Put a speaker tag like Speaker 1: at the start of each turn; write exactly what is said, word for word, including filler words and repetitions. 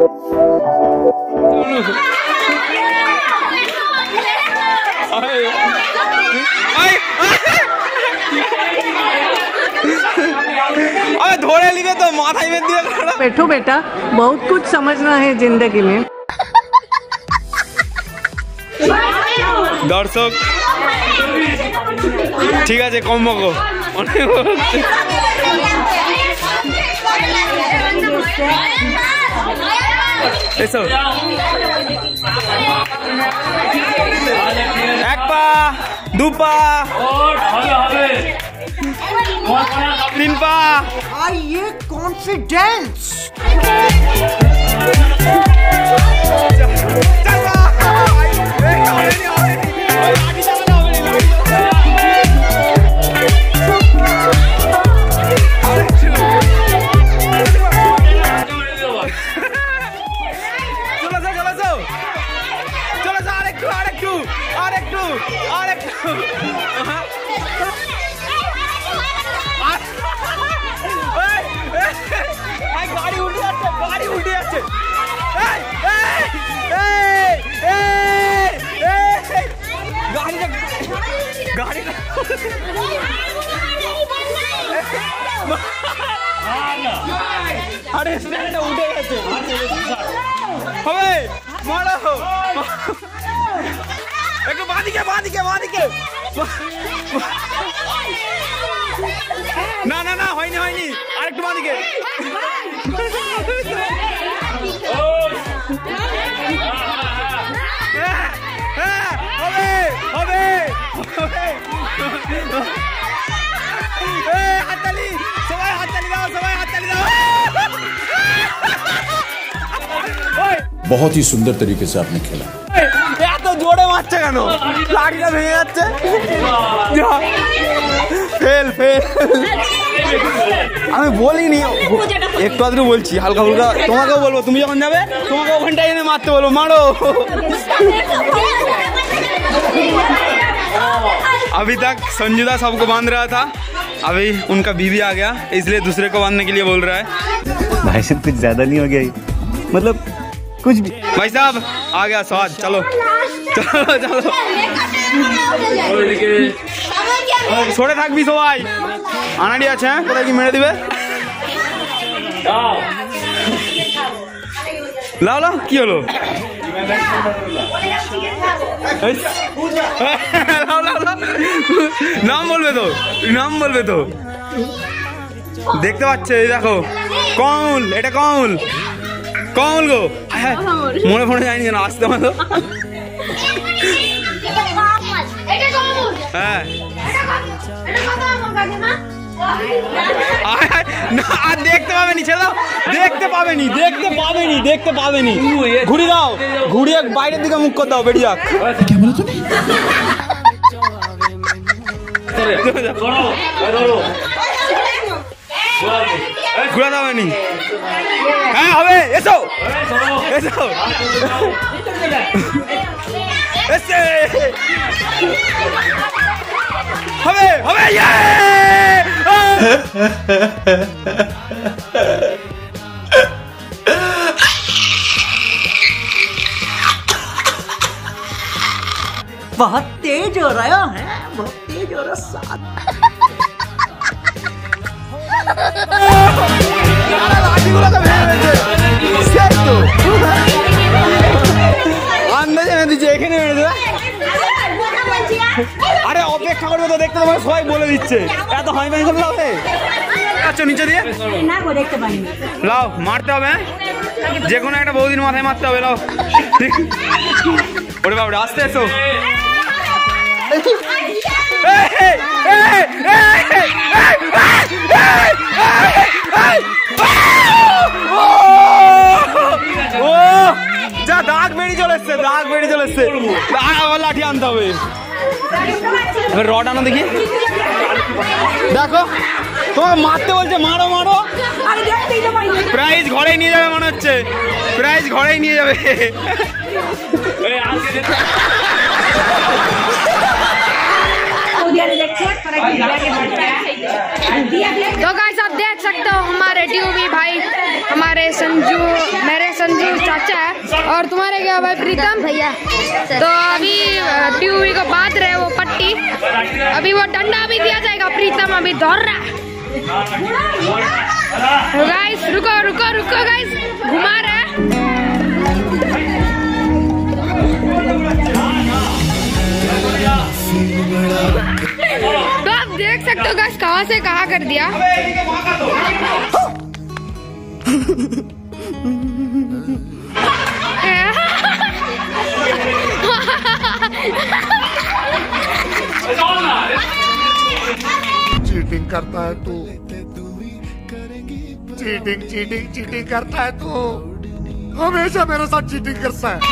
Speaker 1: धोड़े लिए तो माथा में दिया।
Speaker 2: बैठो बेटा, बहुत कुछ समझना है जिंदगी में।
Speaker 1: दर्शक ठीक है कम मको এসো এক পা দু পা তিন পা
Speaker 2: ये कॉन्फिडेंस
Speaker 1: गाड़ी उल्टी जाচ্ছে गाड़ी उल्टी जाচ্ছে गाड़ी गाड़ी अरे स्टैंड उठे গেছে হবে মারো একটু বাঁদিকে বাঁদিকে বাঁদিকে না না না হয়নি হয়নি আরেকটু বাঁদিকে হবে হবে হাততালি সবাই হাততালি দাও সবাই হাততালি দাও
Speaker 3: बहुत ही सुंदर तरीके से आपने खेला।
Speaker 1: এত জোরে মারছে কেন লাঠিটা ভেঙে যাচ্ছে ফেল ফেল আমি বলিনি একটু আধটু বলছি হালকা ফুলকা তোমাকেও বলবো তুমি যখন যাবে তোমাকে ওখানটায় এনে মারতে বলবো মারো अभी तक संजुदा सबको बांध रहा था अभी उनका बीवी आ गया इसलिए दूसरे को बांधने के लिए बोल रहा है
Speaker 4: भाई साहब कुछ ज्यादा नहीं हो गया मतलब कुछ भी
Speaker 1: भाई साहब आ गया स्वाद चलो चलो चलो छोड़े থাকবি সবাই আনাড়ি আছে কোথায় কি মেরে দিবে লাও লাও কি হলো লাও লাও নাম বলবে তো নাম বলবে তো দেখতে পাচ্ছে এই দেখো কমল এটা কমল কমল গো মনে মনে যায়নি যেন আসতে পারো হ্যাঁ আর দেখতে পাবেনি ছেলে দেখতে পাবেনি দেখতে পাবেনি দেখতে পাবেনি ঘুরি দাও ঘুরিয়ে বাইরের দিকে মুখ করে দাও বেরিয়ে যাক ঘুরা দাওনি হ্যাঁ হবে এসো এসো এসে হবে হবে ইয়ে
Speaker 2: बहुत तेज हो रहा है बहुत तेज हो रहा साथ আন্দাজে মেরে দিচ্ছে এখানে মেরে দেবে আরে অপেক্ষা করবে তো দেখতে তোমার সবাই বলে দিচ্ছে এত হাই ফাই করলে হবে আচ্ছা নিচে দিয়ে লাও মারতে হবে যে কোনো একটা বহুদিন মাথায় মারতে হবে লাও ওরে বাবরে আস্তে এসো যা দাগ বেরিয়ে চলে এসছে দাগ বেরিয়ে চলে এসছে আবার লাঠি আনতে হবে এবার রড আনো দেখি দেখো তোমাকে মারতে বলছে মারো মারো প্রাইজ ঘরেই নিয়ে যাবে মনে হচ্ছে প্রাইজ ঘরেই নিয়ে যাবে
Speaker 5: तो गाइस आप देख सकते हो हमारे ड्यूबी भाई हमारे संजू मेरे संजू मनोज चाचा है और तुम्हारे क्या भाई प्रीतम भैया। तो अभी ट्यूबी को बांध रहे वो पट्टी, अभी वो डंडा भी दिया जाएगा। प्रीतम अभी दौड़ रहा है। गाइस रुको रुको रुको गाइस, घुमा रहे हैं। तो आप देख सकते हो गाइस कहाँ से कहाँ कर दिया।
Speaker 6: चीटिंग करता है तू, चीटिंग चीटिंग चीटिंग करता है तू, हमेशा मेरे साथ चीटिंग करता है।